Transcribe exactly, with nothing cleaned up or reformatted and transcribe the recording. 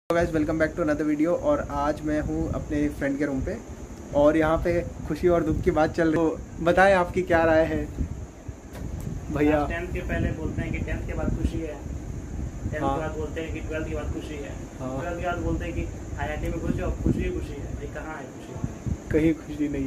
Guys welcome back to another video. और आज मैं हूँ अपने फ्रेंड के रूम पे और यहाँ पे खुशी और दुख की बात चल रही है। तो बताएं आपकी क्या राय है भैया। टेंथ के पहले बोलते हैं कि टेंथ के बाद खुशी है, टेंथ हाँ। के बाद बोलते हैं कि ट्वेल्थ के बाद खुशी है, हाँ। ट्वेल्थ के बाद बोलते हैं कि आई आई टी में खुशी हो, खुशी ही खुशी है। ये कहाँ है खुशी? कहीं खुशी नहीं।